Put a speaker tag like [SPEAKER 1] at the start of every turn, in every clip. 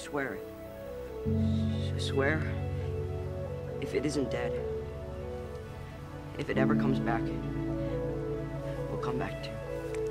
[SPEAKER 1] Swear it. Swear, if it isn't dead, if it ever comes back, we'll come back to you.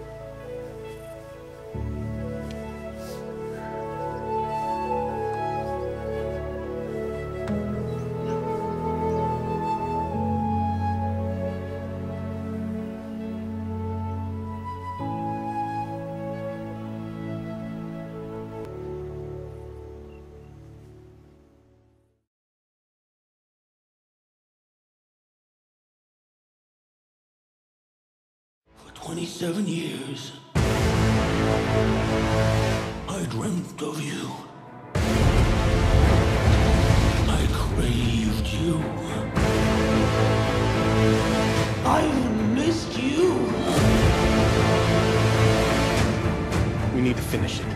[SPEAKER 2] For 27 years, I dreamt of you. I craved you. I've missed you.
[SPEAKER 3] We need to finish it.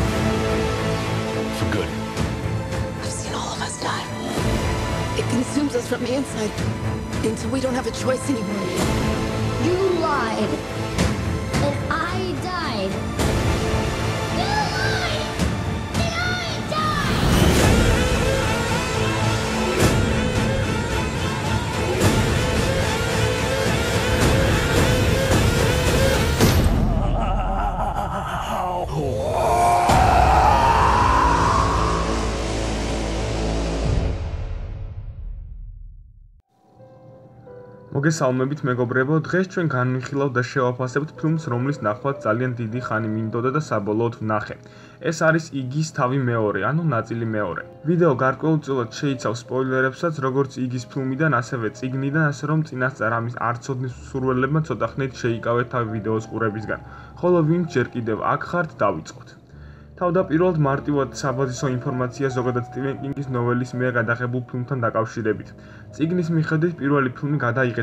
[SPEAKER 3] For good.
[SPEAKER 4] I've seen all of us die. It consumes us from the inside until we don't have a choice anymore.
[SPEAKER 5] You lied. And I died. You lied. And I died.
[SPEAKER 6] მოგესალმებით მეგობრებო, დღეს ჩვენ განვიხილავთ და შევაფასებთ ფილმს, რომლის ნახვა ძალიან დიდი ხანი მინდოდა და საბოლოოდ ვნახე. ეს არის იგის თავი მეორე, ანუ ნაწილი მეორე. ვიდეო გარკვეულწილად შეიცავს სპოილერებსაც, როგორც იგის ფილმიდან, ასევე წიგნიდან, ასე რომ წინასწარ ამის არ ცოდნის მსურველებმა ცოტა ხნით შეიკავეთ თავი ვიდეოს ყურებისგან. ხოლო ვინც ჯერ კიდევ აქ ხართ, დავიწყოთ. თავდაპირველად მარტივად საბაზისო ინფორმაცია ზოგადად სტივენ კინგის ნოველის მიერ გადაღებულ ფილმთან დაკავშირებით. წიგნის მიხედვით პირველი ფილმი გადაიღეს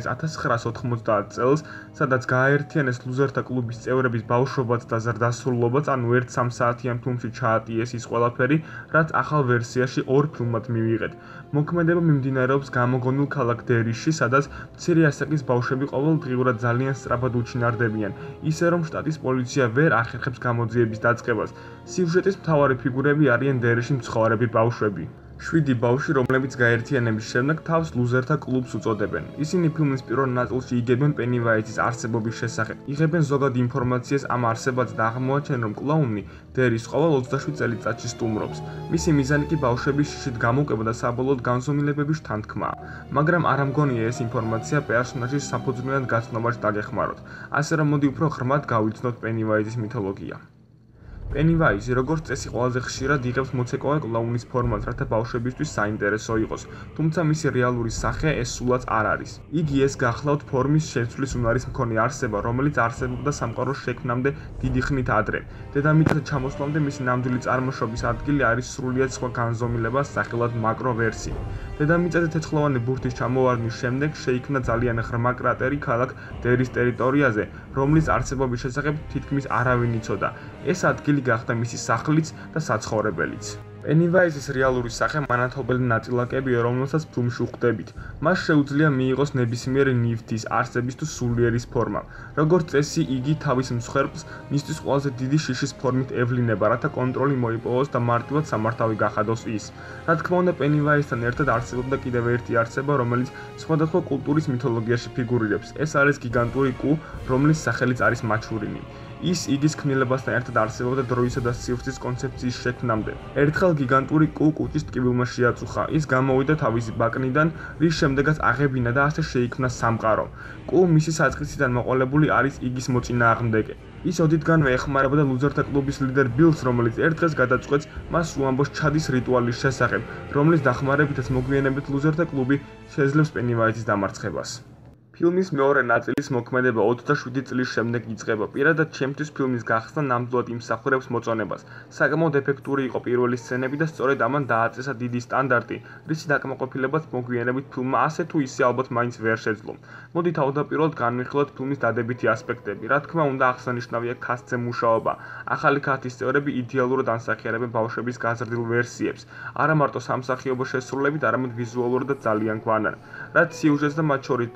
[SPEAKER 6] 1990 წელს, სადაც გააერთიანეს ლუზერთა კლუბის წევრების ბავშვობაც და ზრდასრულობაც, ანუ ერთ 3 საათიან ფილმში ჩაატიეს ის ყველაფერი, რაც ახალ ვერსიაში 2 ფილმად მივიღეთ. მოქმედება მიმდინარეობს გამოგონილ ქალაქ დერიში, სადაც მცირე ასაკის ბავშვები ყოველდღიურად ძალიან სწრაფად უჩინარდებიან, ისე რომ შტატის პოლიცია ვერ ახერხებს გამოძიების დაწყებას. სიუჟეტის მთავარი ფიგურები არიან დერიში მცხოვრები ბავშვები. 7 ბავშვი, რომლებიც გაერთიანების შემდეგ თავს ლუზერთა კლუბს უწოდებენ. ისინი ფილმის პირველ ნაწილში იგებენ პენივაიზის არსებობის შესახებ, იღებენ ზოგად ინფორმაციას ამ არსებაზე და აღმოაჩენენ, რომ კლაუნი დერის ყოველ 27 წელიწადში სტუმრობს. მისი მიზანი კი ბავშვების შიშით გამოკება და საბოლოოდ განზომილებების შთანთქმაა. მაგრამ არ ამგონია ეს ინფორმაცია პერსონაჟის საფუძვლიანად გაცნობაში დაგეხმაროთ. ასე რომ მოდი უფრო ღრმად გავიცნოთ პენივაიზის მითოლოგია. პენივაიზი, როგორც წესი, ყველაზე ხშირად იღებს მოცეკვავე კლაუნის ფორმას, რათა ბავშვებისთვის საინტერესო იყოს, თუმცა მისი რეალური სახე ეს სულაც არ არის. იგი ეს გახლავთ ფორმის შეცვლის უნარის მქონე არსება, რომელიც არსებობდა სამყაროს შექმნამდე დიდი ხნით ადრე. დედამიწაზე ჩამოსვლამდე მისი ნამდვილი წარმოშობის ადგილი არის სრულიად სხვა განზომილება, სახელად მაკროვერსი. დედამიწაზე თეთრყლოვანი ბურთის ჩამოვარდნის შემდეგ შეიქმნა ძალიან ღრმა კრატერი ქალაქ დერის ტერიტორიაზე, რომლის არსებობის შესახებ თითქმის არავინ იცოდა. ეს ადგილი გახდა მისი სახლიც და საცხოვრებელიც. პენივაიზის რეალური სახე მანათობელი ნაწილაკებია, რომელსაც ფილმში ვხვდებით. მას შეუძლია მიიღოს ნებისმიერი ნივთის, არსების თუ სულიერის ფორმა. როგორც წესი, იგი თავის მსხვერპლს მისთვის ყველაზე დიდი შიშის ფორმით ევლინება, რათა კონტროლი მოიპოვოს და მარტივად სამართავი გახადოს ის. რა თქმა უნდა, პენივაიზთან ერთად არსებობდა კიდევ ერთი არსება, რომელიც სხვადასხვა კულტურის მითოლოგიაში ფიგურირებს. ეს არის გიგანტური კუ, რომლის სახელიც არის მაჩურინი. ის იგის ქმნილებასთან ერთად არსებობდა დროისა და სივრცის კონცეფციის შექმნამდე. ერთხელ გიგანტური კუ კუჭის ტკივილმა შეაწუხა. ის გამოვიდა თავისი ბაკნიდან, რის შემდეგაც აღებინა და ასე შეიქმნა სამყარო. კუ მისი საწყისიდან მოყოლებული არის იგის მოწინააღმდეგე. ის ოდითგანვე ეხმარებოდა ლუზერთა კლუბის ლიდერ ბილს, რომელიც ერთ დღეს გადაწყვეტს მას უამბოს ჩადის რიტუალის შესახებ, რომლის დახმარებითაც მოგვიანებით ლუზერთა კლუბი შეძლებს პენივაიზის დამარცხებას. ფილმის მეორე ნაწილის მოქმედება 27 წლის შემდეგ იწყება. პირადად ჩემთვის ფილმის გახსნა ნამდვილად იმსახურებს მოწონებას. საკმაოდ ეფექტური იყო პირველი სცენები და სწორედ ამან დააწესა დიდი სტანდარტი, რისი დაკმაყოფილებაც მოგვიანებით ფილმმა ასე თუ ისე ალბათ მაინც ვერ შეძლო. მოდი თავდაპირველად განვიხილოთ ფილმის დადებითი ასპექტები. რა თქმა უნდა, აღსანიშნავია ქასტზე მუშაობა. ახალი ქასტის წევრები იდეალურად ანსახიერებენ ბავშვების გაზრდილ ვერსიებს. არა მარტო სამსახიობო შესრულებით, არამედ ვიზუალურადაც ძალიან გვანან. რაც სიუჟეტს და მათ შორის დინამიკას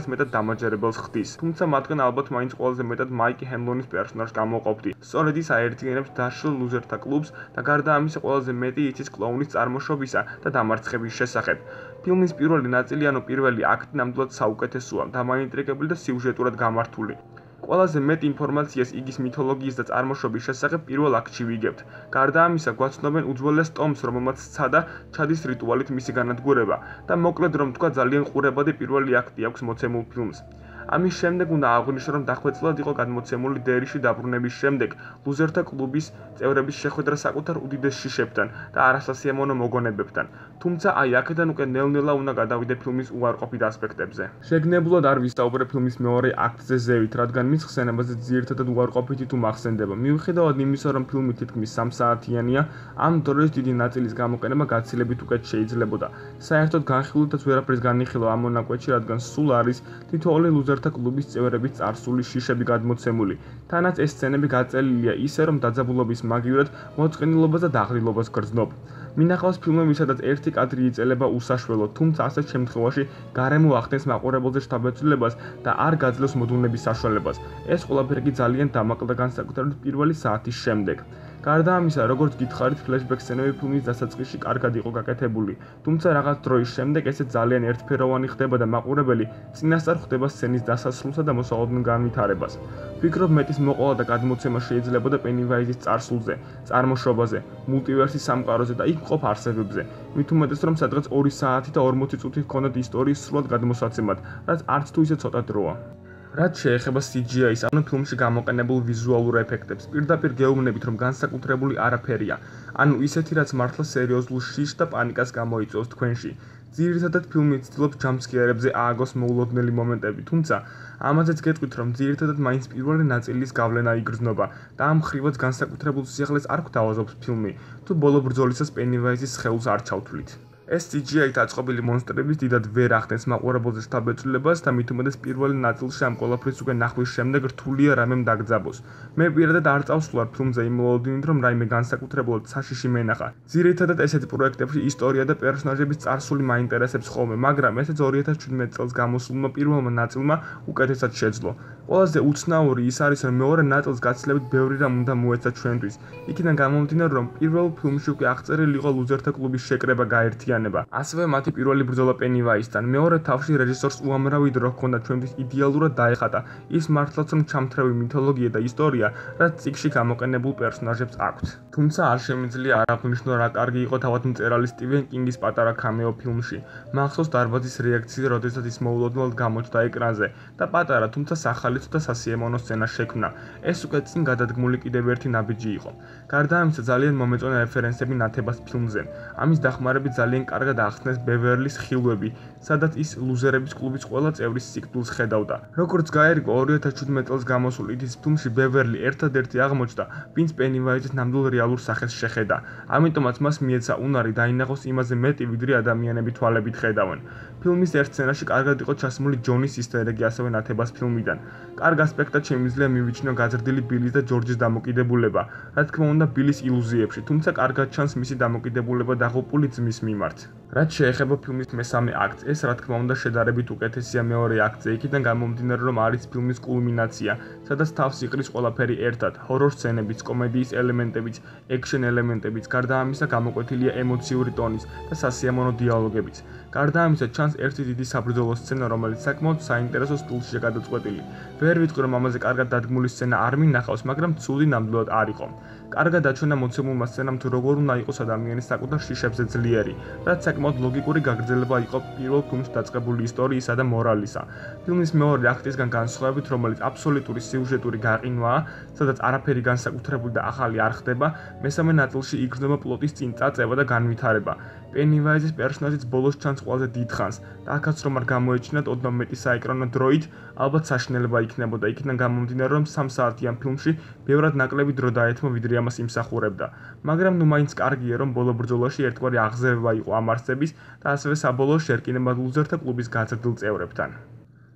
[SPEAKER 6] მეტად დამაჯერებელს ხდის. თუმცა მათგან ალბათ მაინც ყველაზე მეტად მაიკ ჰემლონის პერსონაჟს გამოვყოფდი. სწორედ ის აერთიანებს დაშლილ ლუზერთა კლუბს და გარდა ამისა ყველაზე მეტი იცის კლოუნის წარმოშობისა და დამარცხების შესახებ. ფილმის პირველი ნაწილი, ანუ პირველი აქტი ნამდვილად საუკეთესოა, დამაინტრიგებელი და სიუჟეტურად გამართული. ყველაზე მეტ ინფორმაციას იგის მითოლოგიის და წარმოშობის შესახებ პირველ აქტში ვიგებთ. გარდა ამისა, გვაცნობენ უძველეს ტომს, რომელმაც სცადა ჩადის რიტუალით მისი განადგურება და მოკლედ რომ თქვა, ძალიან ყურებადი პირველი აქტი აქვს მოცემულ ფილმს. ამის შემდეგ უნდა აღვნიშნო, რომ დახვეწილად იყო გადმოცემული დერიში დაბრუნების შემდეგ ლუზერთა კლუბის წევრების შეხვედრა საკუთარ უდიდეს შიშებთან და არასასიამოვნო მოგონებებთან. თუმცა აი აქედან უკვე ნელ-ნელა უნდა გადავიდე ფილმის უარყოფით ასპექტებზე. შეგნებულად არ ვისაუბრე ფილმის მეორე აქტზე ზევით, რადგან მის ხსენებაზე ძირითადად უარყოფითი თუ მახსენდება. მიუხედავად იმისა, რომ ფილმი თითქმის 3 საათიანია, ამ დროის დიდი ნაწილის გამოყენება გაცილებით უკეთ შეიძლებოდა. საერთოდ განხილულითაც ვერაფრის განიხილვა ამ მონაკვეთში, რადგან სულ არის თითოეული ლუზერთა კლუბის წევრების წარსული შიშები გადმოცემული. თანაც ეს სცენები გაწელილია ისე, რომ დაძაბულობის მაგივრად მოწყენილობას და დაღლილობას გრძნობ. მინახავს ფილმები, სადაც ერთი კადრი იწელება უსაშველოდ, თუმცა ასეთ შემთხვევაში გარემო ახდენს მაყურებელზე შთაბეჭდილებას და არ გაძლევს მოდუნების საშუალებას. ეს ყველაფერი კი ძალიან დამაკლდა განსაკუთრებით პირველი საათის შემდეგ. გარდა ამისა, როგორც გითხარით, ფლეშბექ სცენები ფილმის დასაწყისში კარგად იყო გაკეთებული, თუმცა რაღაც დროის შემდეგ ესე ძალიან ერთფეროვანი ხდება და მაყურებელი წინასწარ ხვდება სცენის დასასრულსა და მოსაოდნელ განვითარებას. ვფიქრობ, მეტის მოყოლა და გადმოცემა შეიძლებოდა პენივაიზის წარსულზე, წარმოშობაზე, მულტივერსის სამყაროზე და იქ მყოფ არსებებზე. მით უმეტეს, რომ სადღაც 2 საათი და 40 წუთი ჰქონდათ ისტორიის სრულად გადმოსაცემად, რაც არც თუ ისე ცოტა დროა. რაც შეეხება CGI-ს, ანუ ფილმში გამოყენებულ ვიზუალურ ეფექტებს, პირდაპირ გეუბნებით, რომ განსაკუთრებული არაფერია, ანუ ისეთი, რაც მართლა სერიოზულ შიშს და პანიკას გამოიწვევს თქვენში. ძირითადად ფილმი ცდილობს ჯამპსკიერებზე ააგოს მოულოდნელი მომენტები, თუმცა ამაზეც გეტყვით, რომ ძირითადად მაინც პირველი ნაწილის გავლენა იგრძნობა და ამ ხრივაც განსაკუთრებულ სიახლეს არ გვთავაზობს ფილმი, თუ ბოლო ბრძოლისას პენივაიზის სხეულს არ ჩავთვლით. ეს CGI-ით აწყობილი მონსტრების დიდად ვერ ახდენს მაყურებელზე შთაბეჭდილებას და მით უმეტეს პირველი ნაწილში ამ ყველაფრის უკვე ნახვის შემდეგ რთულია რამემ დაგძაბოს. მე პირადად არ წავსვლარ ფილმზე იმ მოლოდინით, რომ რაიმე განსაკუთრებულად საშიში მენახა. ძირითადად ესეთ პროექტებში ისტორია და პერსონაჟების წარსული მაინტერესებს ხოლმე, მაგრამ ესეც 2017 წელს გამოსულმა პირველმა ნაწილმა უკეთესად შეძლო. ყველაზე უცნაური ის არის, რომ მეორე ნაწილს გაცილებით ბევრი რამ უნდა მოეცა ჩვენთვის. იქიდან გამომდინარე, რომ პირველ ფილმში უკვე აღწერილი იყო ლუზერთა კლუბის შეკრება გაერთიანება. ასევე მათი პირველი ბრძოლა პენივაიზთან. მეორე თავში რეჟისორს უამრავი დრო ჰქონდა ჩვენთვის იდეალურად დაეხატა ის მართლაც რომ ჩამთრევი მითოლოგია და ისტორია, რაც წიგნში გამოყენებულ პერსონაჟებს აქვთ. თუმცა არ შემიძლია არ აღვნიშნო, რა კარგი იყო თავად მწერალი სტივენ კინგის პატარა კამეო ფილმში. მახსოვს დარბაზის რეაქცია, როდესაც ის მოულოდნელად გამოჩნდა ეკრანზე და პატარა, თუმცა სახალისო და სასიამოვნო სცენა შექმნა. ეს უკვე წინ გადადგმული კიდევ ერთი ნაბიჯი იყო. გარდა ამისა, ძალიან მომეწონა რეფერენსები ნათებას ფილმზე. ამის დახმარებით ძალიან კარგად ახსნეს ბევერლის ხილვები, სადაც ის ლუზერების კლუბის ყველა წევრის სიკვდილს ხედავდა. როგორც გაერგო 2017 წელს გამოსულ ითის ფილმში ბევერლი ერთადერთი აღმოჩნდა, ვინც პენივაიზის ნამდვილ რეალურ სახეს შეხედა. ამიტომაც მას მიეცა უნარი დაინახოს იმაზე მეტი, ვიდრე ადამიანები თვალებით ხედავენ. ფილმის ერთ სცენაში კარგად იყო ჩასმული ჯონის ისტერეგი ასევე ნათებას ფილმიდან. კარგ ასპექტად შემიძლია მივიჩნიო გაზრდილი ბილის და ჯორჯის დამოკიდებულება, რა თქმა უნდა ბილის ილუზიებში, თუმცა კარგად ჩანს მისი დამოკიდებულება დაღუპული ძმის მიმართ. რაც შეეხება ფილმის მესამე აქტს, ეს რა თქმა უნდა შედარებით უკეთესია მეორე აქტზე, იქიდან გამომდინარე, რომ არის ფილმის კულმინაცია, სადაც თავს იყრის ყველაფერი ერთად, ჰორორ სცენებიც, კომედიის ელემენტებიც, ექშენ ელემენტებიც, გარდა ამისა გამოკვეთილია ემოციური ტონის და სასიამოვნო დიალოგებიც. გარდა ამისა ჩანს ერთი დიდი საბრძოლო სცენა, რომელიც საკმაოდ საინტერესო სტილშია გადაწყვეტილი. ვერ ვიტყვი, რომ ამაზე კარგად დადგმული სცენა არ მინახავს, მაგრამ ცუდი ნამდვილად არ იყო. კარგად დაჩვენა მოცემულმა სცენამ თუ როგორ უნდა იყოს ადამიანის საკუთარ შიშებზე ძლიერი, რაც საკმაოდ ლოგიკური გაგრძელება იყო პირველ ფილმში დაწყებული ისტორიისა და მორალისა. ფილმის მეორე აქტისგან განსხვავებით, რომელიც აბსოლუტური სიუჟეტური გაყინვაა, სადაც არაფერი განსაკუთრებული და ახალი არ ხდება, მესამე ნაწილში იგრძნობა პლოტის წინ წაწევა და განვითარება. პენივაიზის პერსონაჟიც ბოლოს ჩანს ყველაზე დიდხანს და აქაც რომ არ გამოეჩინათ ოდნავ მეტი საეკრანო დროით, ალბათ საშინელება იქნებოდა. იქიდან გამომდინარე, რომ 3 საათიან ფილმში ბევრად ნაკლები დრო დაეთმო, ვიდრე ამას იმსახურებდა. მაგრამ ნუ მაინც კარგია, რომ ბოლო ბრძოლაში ერთგვარი აღზევება იყო ამ არსების და ასევე საბოლოო შერკინება ლუზერთა კლუბის გაზრდილ წევრებთან.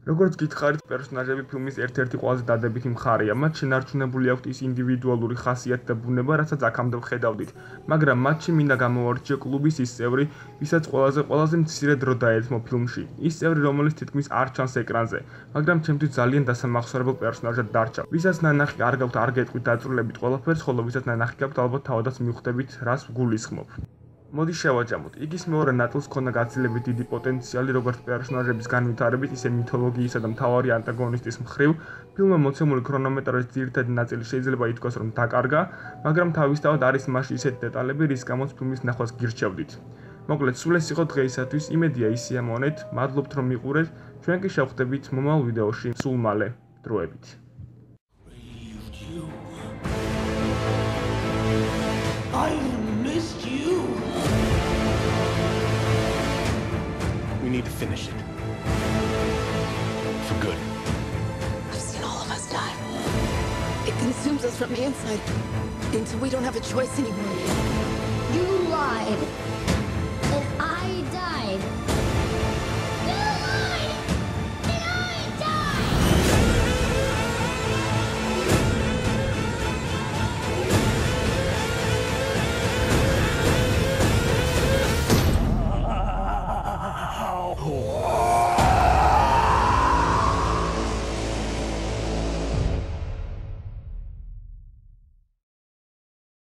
[SPEAKER 6] როგორც გითხარით, პერსონაჟები ფილმის ერთ-ერთი ყველაზე დადებითი მხარეა. მათ შენარჩუნებული აქვთ ის ინდივიდუალური ხასიათი და ბუნება, რასაც აქამდე ვხედავდით. მაგრამ მათში მინდა გამოვარჩიო კლუბის ის წევრი, ვისაც ყველაზე მცირე დრო დაეთმო ფილმში. ის წევრი, რომელიც თითქმის არ ჩანს ეკრანზე, მაგრამ ჩემთვის ძალიან დასამახსოვრებელ პერსონაჟად დარჩა. ვისაც ნანახი არ გაქვთ, არ გეტყვით დაწვრილებით ყველაფერს, ხოლო ვისაც ნანახი გაქვთ, ალბათ თავადაც მივხვდებით, რას ვგულისხმობ. მოდი შევაჯამოთ. იგის მეორე ნაწილს ჰქონდა გაცილებით დიდი პოტენციალი როგორც პერსონაჟების განვითარებით, ისე მითოლოგიისა და მთავარი ანტაგონისტის მხრივ. ფილმმა მოცემული ქრონომეტრაჟის ძირითადი ნაწილი შეიძლება ითქვას, რომ დაკარგა, მაგრამ თავისთავად არის მასში ისეთი დეტალები, რის გამოც ფილმის ნახვას გირჩევდით. მოკლედ, სულ ეს იყო დღეისათვის. იმედია ისია მონეთ. მადლობთ რომ მიყურეთ. ჩვენ კი შევხვდებით მომავალ ვიდეოში სულ მალე. დროებით.
[SPEAKER 2] I missed you.
[SPEAKER 3] We need to finish it. For good.
[SPEAKER 4] I've seen all of us die. It consumes us from the inside until we don't have a choice anymore.
[SPEAKER 5] You lied. And I died.